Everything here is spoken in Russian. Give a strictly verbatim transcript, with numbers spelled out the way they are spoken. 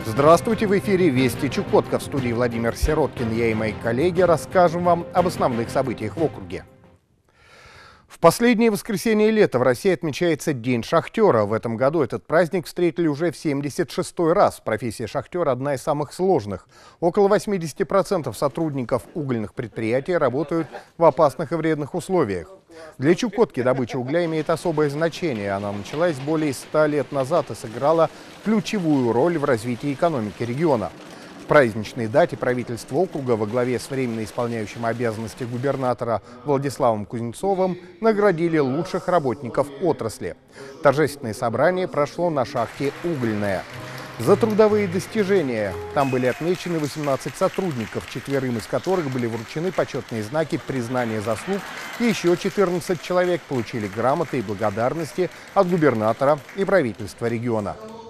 Здравствуйте, в эфире «Вести Чукотка». В студии Владимир Сироткин. Я и мои коллеги расскажем вам об основных событиях в округе. В последнее воскресенье лета в России отмечается День шахтера. В этом году этот праздник встретили уже в семьдесят шестой раз. Профессия шахтера одна из самых сложных. Около восьмидесяти процентов сотрудников угольных предприятий работают в опасных и вредных условиях. Для Чукотки добыча угля имеет особое значение. Она началась более ста лет назад и сыграла ключевую роль в развитии экономики региона. В праздничной дате правительство округа во главе с временно исполняющим обязанности губернатора Владиславом Кузнецовым наградили лучших работников отрасли. Торжественное собрание прошло на шахте «Угольная». За трудовые достижения там были отмечены восемнадцать сотрудников, четверым из которых были вручены почетные знаки признания заслуг, и еще четырнадцать человек получили грамоты и благодарности от губернатора и правительства региона.